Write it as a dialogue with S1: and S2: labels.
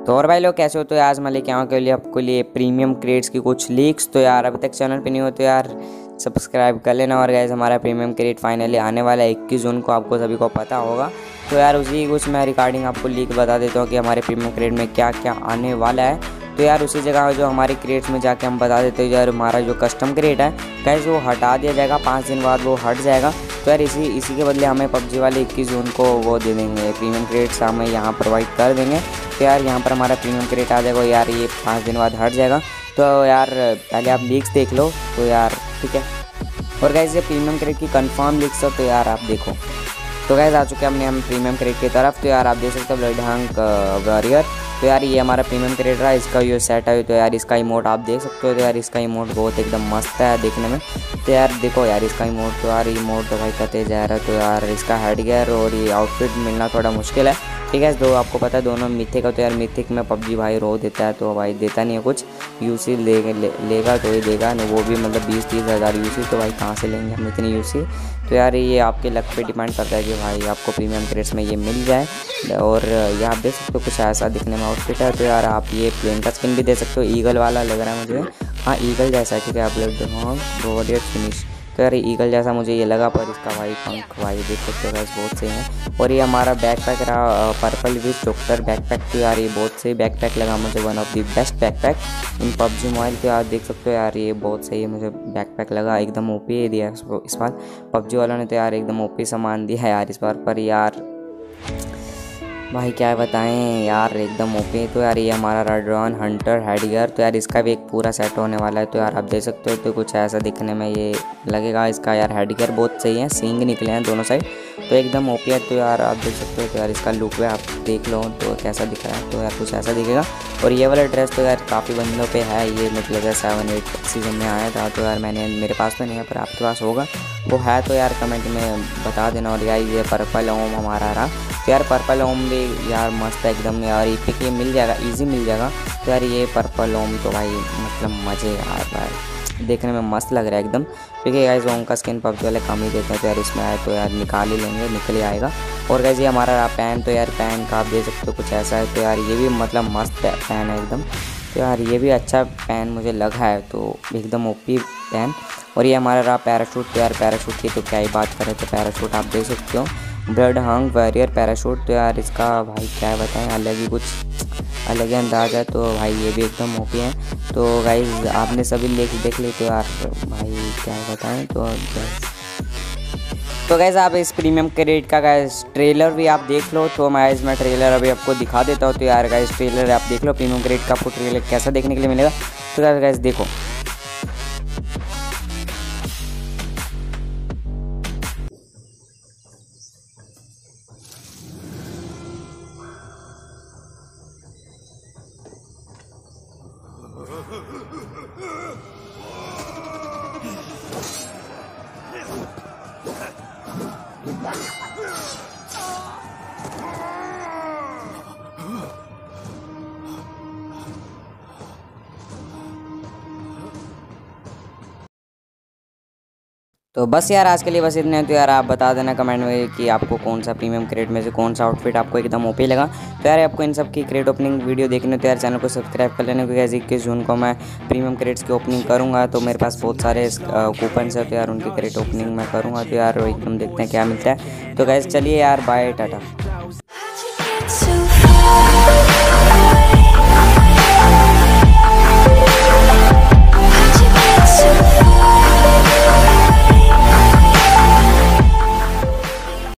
S1: तो और भाई लोग कैसे हो? तो आज मैं लेके आऊँ के लिए आपको लिए प्रीमियम क्रेट्स की कुछ लीक्स। तो यार अभी तक चैनल पे नहीं हो तो यार सब्सक्राइब कर लेना। और गाइस हमारा प्रीमियम क्रेट फाइनली आने वाला है 21 जून को, आपको सभी को पता होगा। तो यार उसी कुछ मैं रिगार्डिंग आपको लीक बता देता हूँ कि हमारे प्रीमियम क्रेट में क्या क्या आने वाला है। तो यार उसी जगह जो हमारी क्रेट्स में जाके हम बता देते हैं यार हमारा जो कस्टम क्रेट है गाइस वो हटा दिया जाएगा, 5 दिन बाद वो हट जाएगा। तो यार इसी के बदले हमें पबजी वाले 21 जून को वो दे देंगे, प्रीमियम क्रेट्स हमें यहाँ प्रोवाइड कर देंगे। तो यार यहाँ पर हमारा प्रीमियम क्रेट आ जाएगा यार, ये 5 दिन बाद हट जाएगा। तो यार पहले आप लीक्स देख लो तो यार ठीक है। और गाइस ये प्रीमियम क्रेट की कंफर्म लीक्स हो तो यार आप देखो। तो गाइस आ चुके हम प्रीमियम क्रेट की तरफ। तो यार आप देख सकते हो ब्लड हंक वॉरियर। तो यार ये हमारा प्रीमियम क्रेट रहा, इसका ये सेट है। तो यार इसका इमोट आप देख सकते हो। तो यार इसका इमोट बहुत एकदम मस्त है देखने में। तो यार देखो यार इसका इमोट, तो यार इमोट तो भाई कते जा रहा है। तो यार इसका हेड गियर और ये आउटफिट मिलना थोड़ा मुश्किल है, ठीक है। दो आपको पता है दोनों मिथिक है। तो यार मिथिक में पबजी भाई रो देता है, तो भाई देता नहीं है कुछ। यूसी लेगा तो ये देगा नहीं, वो भी मतलब 20-30 हज़ार यूसी। तो भाई कहाँ से लेंगे हम इतनी यूसी? तो यार ये आपके लक पे डिपेंड करता है कि भाई आपको प्रीमियम क्रेट्स में ये मिल जाए। और ये आप देख सकते हो कुछ ऐसा दिखने में आउटफिट है। तो यार आप ये प्लेन का स्किन भी दे सकते हो, ईगल वाला लग रहा है मुझे। हाँ ईगल जैसा है, ठीक है। आप लोग देखो वॉरियर फिनिश। तो यार ईगल जैसा मुझे ये लगा, पर इसका भाई पंख भाई देख सकते हो बहुत सही है। और ये हमारा बैकपैक रहा पर्पल विथ डॉक्टर बैकपैक। तो यार ये बहुत सही बैकपैक लगा मुझे, one of the best backpack in PUBG mobile. तो यार देख सकते हो यार ये बहुत सही है मुझे बैकपैक लगा, एकदम ओपी दिया इस बार पबजी वालों ने। तो यार एकदम ओपी सामान दिया है यार इस बार, पर यार भाई क्या बताएं यार एकदम ओपी। तो यार ये हमारा रेड्रॉन हंटर हेड गियर। तो यार इसका भी एक पूरा सेट होने वाला है। तो यार आप देख सकते हो तो कुछ ऐसा दिखने में ये लगेगा। इसका यार हेड गियर बहुत सही है, सींग निकले हैं दोनों साइड, तो एकदम ओपी है। तो यार आप देख सकते हो तो यार इसका लुक है, आप देख लो तो कैसा दिख रहा है। तो यार कुछ ऐसा दिखेगा। और ये वाला ड्रेस तो यार काफ़ी बंदों पे है, ये मतलब 7-8 सीज़न में आया था। तो यार मेरे पास तो नहीं है, पर आपके पास होगा वो है तो यार कमेंट में बता देना। और यार ये पर्पल ओम हमारा रहा। तो यार पर्पल ओम भी यार मस्त है एकदम यार, इपिक ये मिल जाएगा, इजी मिल जाएगा। तो यार ये पर्पल ओम तो भाई मतलब मज़े यार भाई देखने में मस्त लग रहा है एकदम, क्योंकि गाइस ओम का स्किन पबजी वाले कम ही देते हैं। तो यार इसमें आए तो यार निकाल ही लेंगे, निकल ही आएगा। और गाइस ये हमारा रहा पैन। तो यार पैन का आप देख सकते हो कुछ ऐसा है। तो यार ये भी मतलब मस्त पैन है एकदम। तो यार ये भी अच्छा पैन मुझे लगा है, तो एकदम ओपी पैन। और ये हमारा रहा पैराशूट। तो यार पैराशूट की तो क्या ही बात करें। तो पैराशूट आप देख सकते हो ब्लड हंक वॉरियर पैराशूट। तो यार इसका भाई क्या बताएं, अलग ही कुछ अलग ही अंदाज है। तो भाई ये भी एकदम ओपी है। तो गाइस आपने सभी देख ली तो यार भाई क्या बताएं। तो गाइस आप इस प्रीमियम क्रेट का गाइस ट्रेलर भी आप देख लो। तो मैं ट्रेलर अभी आपको दिखा देता हूँ। तो यार गाइस ट्रेलर आप देख लो, प्रीमियम क्रेट का आपको ट्रेलर कैसा देखने के लिए मिलेगा। तो गाइस देखो। तो बस यार आज के लिए बस इतने। तो यार आप बता देना कमेंट में कि आपको कौन सा प्रीमियम क्रेट में से कौन सा आउटफिट आपको एकदम ओपी लगा। तो यार आपको इन सब की क्रेट ओपनिंग वीडियो देखने तो यार चैनल को सब्सक्राइब कर लेना, क्योंकि 21 जून को मैं प्रीमियम क्रेट्स की ओपनिंग करूँगा। तो मेरे पास बहुत सारे कूपन्स है, तो यार उनकी क्रेट ओपनिंग मैं करूँगा। तो यार एकदम देखते हैं क्या मिलता है। तो गैस चलिए यार बाय टाटा।